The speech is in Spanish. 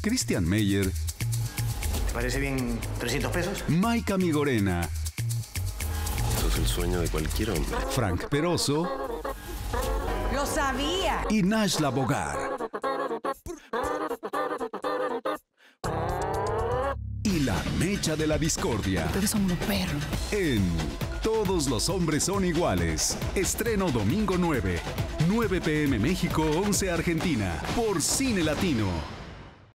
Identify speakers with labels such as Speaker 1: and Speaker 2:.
Speaker 1: Christian Meyer,
Speaker 2: ¿Te parece bien 300 pesos?
Speaker 1: Maika Migorena,
Speaker 3: Eso es el sueño de cualquier hombre.
Speaker 1: Frank Peroso
Speaker 4: ¡Lo sabía!
Speaker 1: y Nashla Bogar. Y la mecha de la discordia.
Speaker 4: Ustedes son unos perros.
Speaker 1: En Todos los hombres son iguales. Estreno domingo 9 p.m. México, 11 Argentina. Por Cine Latino.